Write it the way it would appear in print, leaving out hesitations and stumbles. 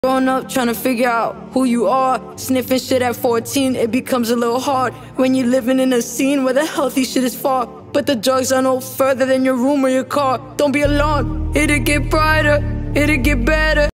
Growing up, trying to figure out who you are. Sniffing shit at 14, it becomes a little hard when you're living in a scene where the healthy shit is far, but the drugs are no further than your room or your car. Don't be alarmed, it'll get brighter, it'll get better.